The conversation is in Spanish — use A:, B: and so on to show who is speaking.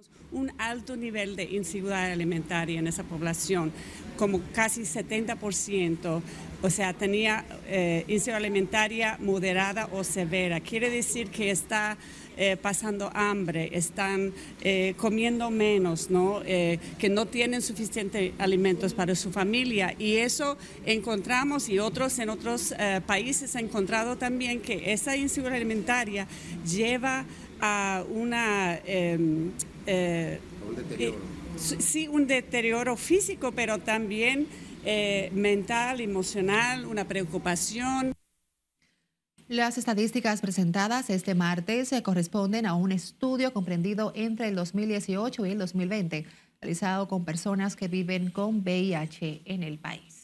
A: Un alto nivel de inseguridad alimentaria en esa población, como casi 70%, o sea, tenía inseguridad alimentaria moderada o severa. Quiere decir que está pasando hambre, están comiendo menos, ¿no? Que no tienen suficientes alimentos para su familia. Y eso encontramos, y otros en otros países han encontrado también, que esa inseguridad alimentaria lleva a una...
B: Un deterioro.
A: Sí, un deterioro físico, pero también mental, emocional, una preocupación.
C: Las estadísticas presentadas este martes corresponden a un estudio comprendido entre el 2018 y el 2020, realizado con personas que viven con VIH en el país.